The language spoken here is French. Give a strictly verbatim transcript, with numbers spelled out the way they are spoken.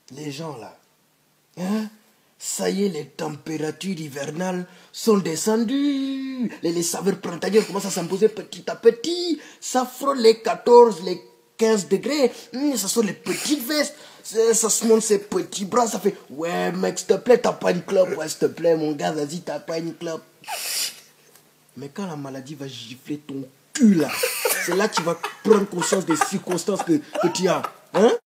les gens là, hein, ça y est, les températures hivernales sont descendues. Les, les saveurs printanières commencent à s'imposer petit à petit. Ça frôle les quatorze, les quinze degrés. Mmh, ça sort les petites vestes. Ça se monte ses petits bras. Ça fait, ouais, mec, s'il te plaît, t'as pas une clope. Ouais, s'il te plaît, mon gars, vas-y, t'as pas une clope. Mais quand la maladie va gifler ton cul là, c'est là que tu vas prendre conscience des circonstances que, que tu as. Hein?